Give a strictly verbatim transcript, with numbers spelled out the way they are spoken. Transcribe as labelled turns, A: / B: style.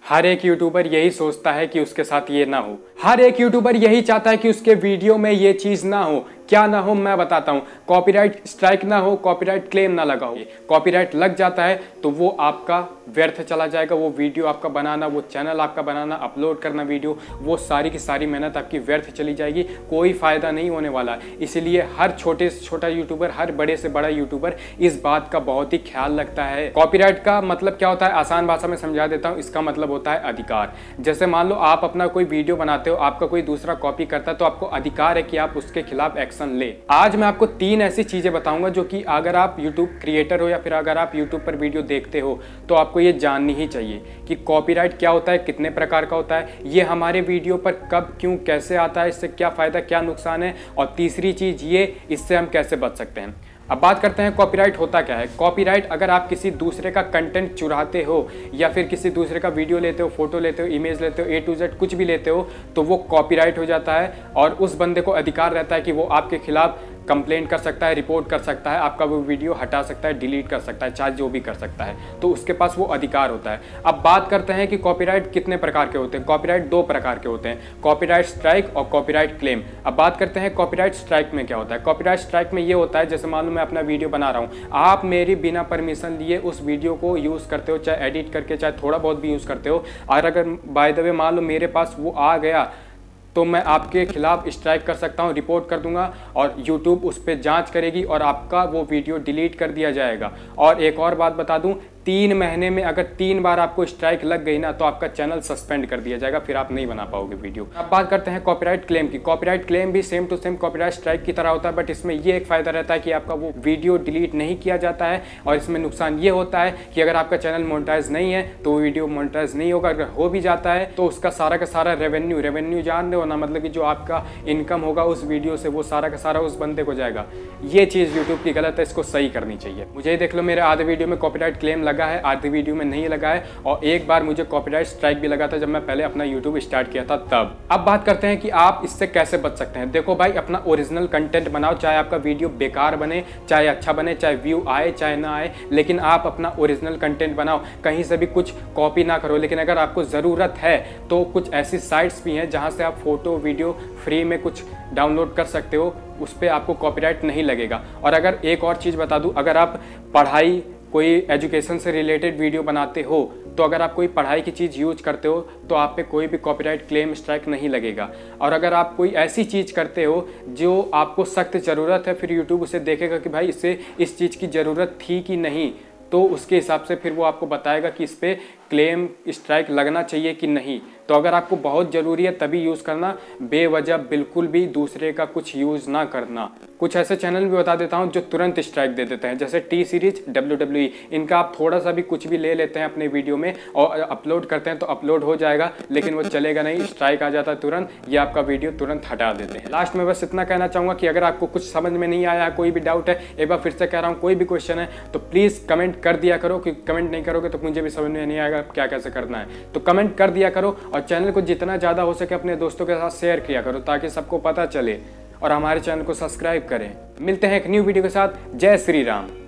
A: हर एक यूट्यूबर यही सोचता है कि उसके साथ ये ना हो। हर एक यूट्यूबर यही चाहता है कि उसके वीडियो में ये चीज ना हो। क्या ना हो मैं बताता हूं। कॉपीराइट स्ट्राइक ना हो, कॉपीराइट क्लेम ना लगा हो। कॉपीराइट लग जाता है तो वो आपका व्यर्थ चला जाएगा। वो वीडियो आपका बनाना, वो चैनल आपका बनाना, अपलोड करना वीडियो, वो सारी की सारी मेहनत आपकी व्यर्थ चली जाएगी। कोई फायदा नहीं होने वाला है। इसीलिए हर छोटे से छोटा यूट्यूबर, हर बड़े से बड़ा यूट्यूबर इस बात का बहुत ही ख्याल रखता है। कॉपीराइट का मतलब क्या होता है, आसान भाषा में समझा देता हूं। इसका मतलब होता है अधिकार। जैसे मान लो आप अपना कोई वीडियो बनाते हो, आपका कोई दूसरा कॉपी करता है, तो आपको अधिकार है कि आप उसके खिलाफ एक्शन ले। आज मैं आपको तीन ऐसी चीजें बताऊंगा जो कि अगर आप यूट्यूब क्रिएटर हो या फिर अगर आप यूट्यूब पर वीडियो देखते हो तो आपको ये जाननी ही चाहिए कि कॉपीराइट क्या होता है, कितने प्रकार का होता है, ये हमारे वीडियो पर कब, क्यों, कैसे आता है, इससे क्या फायदा, क्या नुकसान है, और तीसरी चीज ये, इससे हम कैसे बच सकते हैं। अब बात करते हैं कॉपीराइट होता क्या है। कॉपीराइट अगर आप किसी दूसरे का कंटेंट चुराते हो या फिर किसी दूसरे का वीडियो लेते हो, फोटो लेते हो, इमेज लेते हो, ए टू जेड कुछ भी लेते हो, तो वो कॉपीराइट हो जाता है और उस बंदे को अधिकार रहता है कि वो आपके खिलाफ कंप्लेंट कर सकता है, रिपोर्ट कर सकता है, आपका वो वीडियो हटा सकता है, डिलीट कर सकता है, चाहे जो भी कर सकता है। तो उसके पास वो अधिकार होता है। अब बात करते हैं कि कॉपीराइट कितने प्रकार के होते हैं। कॉपीराइट दो प्रकार के होते हैं, कॉपीराइट स्ट्राइक और कॉपीराइट क्लेम। अब बात करते हैं कॉपीराइट स्ट्राइक में क्या होता है। कॉपीराइट स्ट्राइक में ये होता है, जैसे मान लो मैं अपना वीडियो बना रहा हूँ, आप मेरी बिना परमिशन लिए उस वीडियो को यूज़ करते हो, चाहे एडिट करके, चाहे थोड़ा बहुत भी यूज़ करते हो, और अगर बाय द वे मान लो मेरे पास वो आ गया तो मैं आपके खिलाफ स्ट्राइक कर सकता हूं, रिपोर्ट कर दूंगा और यूट्यूब उस पर जांच करेगी और आपका वो वीडियो डिलीट कर दिया जाएगा। और एक और बात बता दूं, तीन महीने में अगर तीन बार आपको स्ट्राइक लग गई ना तो आपका चैनल सस्पेंड कर दिया जाएगा, फिर आप नहीं बना पाओगे वीडियो। अब बात करते हैं कॉपीराइट क्लेम की। कॉपीराइट क्लेम भी same to same copyright strike की तरह होता है, बट इसमें ये एक फायदा रहता है कि आपका वो वीडियो डिलीट नहीं किया जाता है। और इसमें नुकसान ये होता है कि अगर आपका चैनल मोनेटाइज नहीं है तो वो वीडियो मोनेटाइज नहीं होगा। अगर हो भी जाता है तो उसका सारा का सारा रेवेन्यू रेवेन्यू जान रहे हो ना, मतलब कि जो आपका इनकम होगा उस वीडियो से, वो सारा का सारा उस बंदे को जाएगा। ये चीज़ यूट्यूब की गलत है, इसको सही करनी चाहिए। मुझे देख लो, मेरे आधे वीडियो में कॉपीराइट क्लेम लगा है, आधे वीडियो में नहीं लगा है, और एक बार मुझे कॉपीराइट स्ट्राइक भी लगा था जब मैं पहले अपना यूट्यूब स्टार्ट किया था तब। अब बात करते हैं कि आप इससे कैसे बच सकते हैं। देखो भाई, अपना ओरिजिनल कंटेंट बनाओ, चाहे आपका वीडियो बेकार बने, चाहे अच्छा बने, चाहे व्यू आए चाहे ना आए, लेकिन आप अपना ओरिजिनल कंटेंट बनाओ। कहीं से भी कुछ कॉपी ना करो। लेकिन अगर आपको ज़रूरत है तो कुछ ऐसी साइट्स भी हैं जहां से आप फोटो वीडियो फ्री में कुछ डाउनलोड कर सकते हो, उस पर आपको कॉपीराइट नहीं लगेगा। और अगर एक और चीज़ बता दूं, अगर आप पढ़ाई, कोई एजुकेशन से रिलेटेड वीडियो बनाते हो, तो अगर आप कोई पढ़ाई की चीज़ यूज करते हो तो आप पे कोई भी कॉपीराइट क्लेम स्ट्राइक नहीं लगेगा। और अगर आप कोई ऐसी चीज़ करते हो जो आपको सख्त ज़रूरत है, फिर यूट्यूब उसे देखेगा कि भाई इससे इस चीज़ की ज़रूरत थी कि नहीं, तो उसके हिसाब से फिर वो आपको बताएगा कि इस पर क्लेम स्ट्राइक लगना चाहिए कि नहीं। तो अगर आपको बहुत ज़रूरी है तभी यूज़ करना, बेवजह बिल्कुल भी दूसरे का कुछ यूज़ ना करना। कुछ ऐसे चैनल भी बता देता हूं जो तुरंत स्ट्राइक दे देते हैं, जैसे T series, W W E. इनका आप थोड़ा सा भी कुछ भी ले लेते हैं अपने वीडियो में और अपलोड करते हैं तो अपलोड हो जाएगा, लेकिन वो चलेगा नहीं, स्ट्राइक आ जाता है तुरंत, ये आपका वीडियो तुरंत हटा देते हैं। लास्ट में बस इतना कहना चाहूँगा कि अगर आपको कुछ समझ में नहीं आया, कोई भी डाउट है, एक बार फिर से कह रहा हूँ, कोई भी क्वेश्चन है तो प्लीज़ कमेंट कर दिया करो, क्योंकि कमेंट नहीं करोगे तो मुझे भी समझ में नहीं आएगा क्या कैसे करना है। तो कमेंट कर दिया करो और चैनल को जितना ज़्यादा हो सके अपने दोस्तों के साथ शेयर किया करो ताकि सबको पता चले, और हमारे चैनल को सब्सक्राइब करें। मिलते हैं एक न्यू वीडियो के साथ। जय श्री राम।